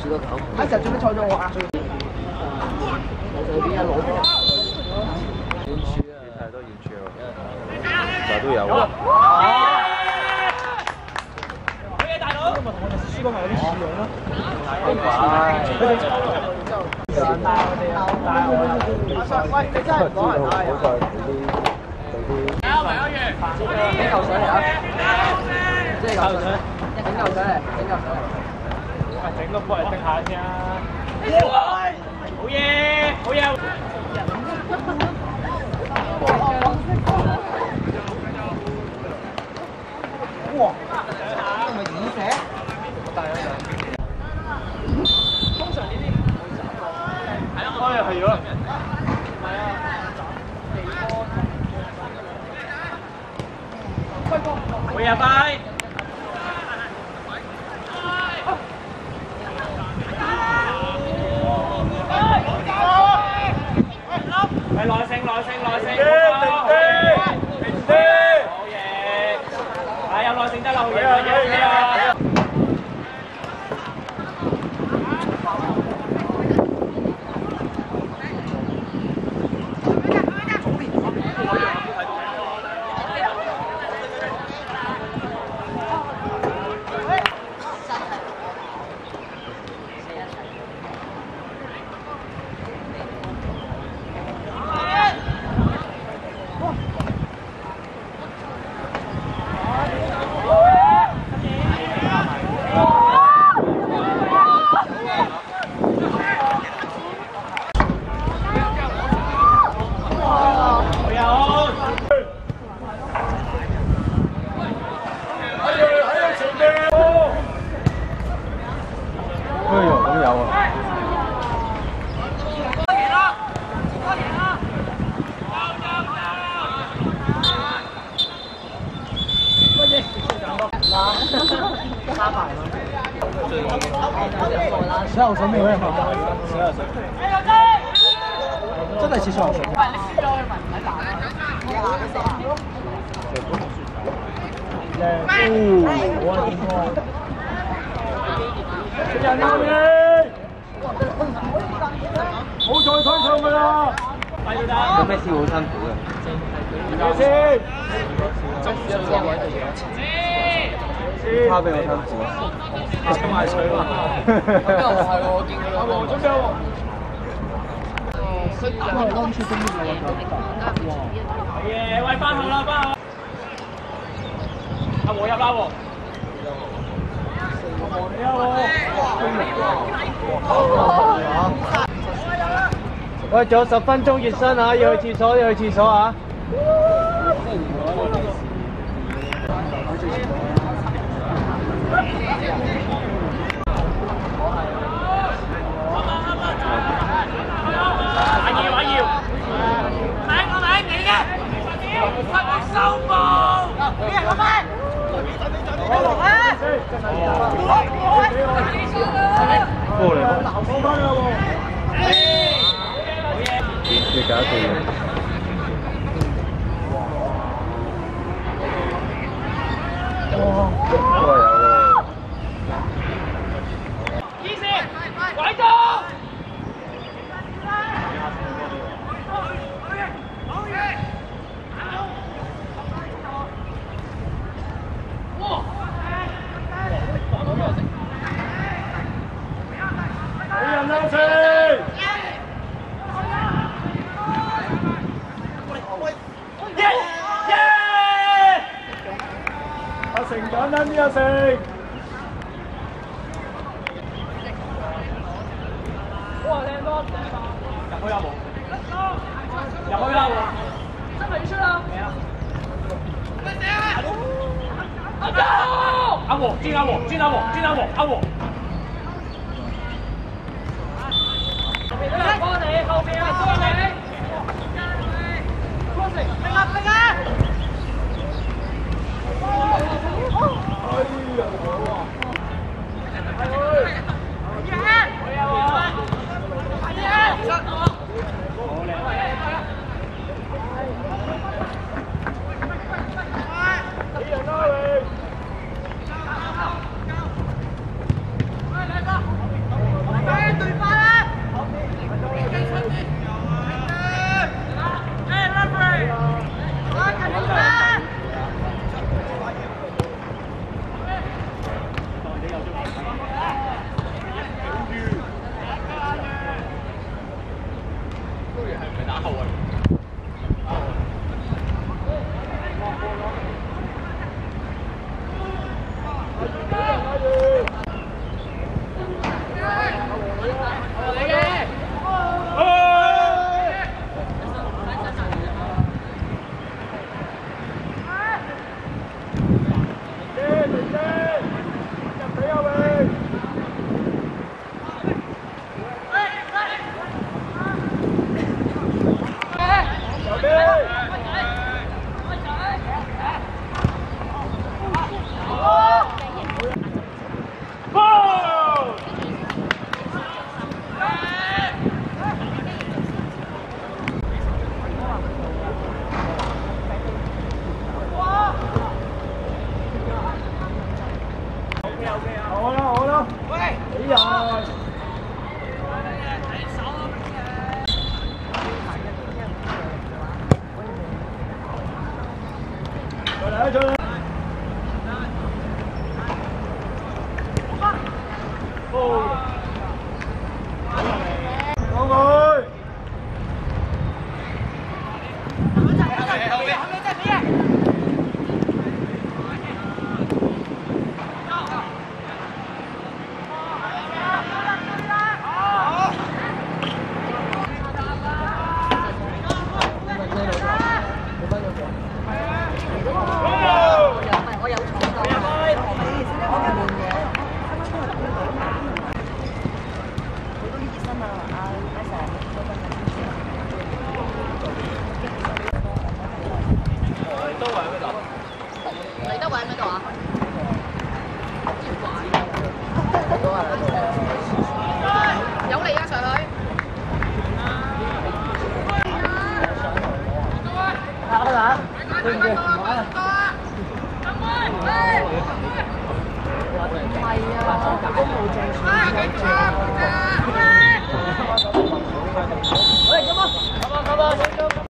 試多球。 一陣做咩錯咗我啊？ 就邊一攞波？遠處啊！ 太多遠處咯，但都有啊。 好嘢，大佬！今日同我哋輸嗰咪有啲似樣咯。喂，你真係唔講人打啊！整嚿水嚟啊！即係嚿水，整嚿水嚟，整嚿水嚟。喂，整個波嚟滴下先啊！好嘢，好嘢！哇！係咪影射？通常呢啲唔會斬過。係啊，係咗。係啊，地波。好嘢，拜！係耐性，耐性，耐性。停啲！好嘢！係有耐性得啦，好嘢，好嘢啊！小牛水未咩？小牛水。真係似小牛水。喂，你輸咗佢咪唔使打我見過。人啱嘅。好再推上去啦！ 有咩燒好辛苦嘅？ 咩先？ 拋俾我辛苦。 抽埋水嘛？ 咁又唔係喎，我見佢阿黃準備喎。係嘅，喂，翻後啦，翻後。阿黃入啦喎。 喂，仲有10分鐘熱身啊！要去廁所，要去廁所啊！你搞掂啦！哇，都係有喎。 醫師，拐咗！簡單啲啊，成！哇，靚多！入去啊，黃！入去啦，黃！真係要出啦！阿哥！阿黃，轉阿黃，轉阿黃，轉阿黃，阿黃！後邊都有幫你，後邊啊，幫你！冰啊，冰啊！ 李德偉喺邊度啊？有嚟啊，上去！ 打，對唔住。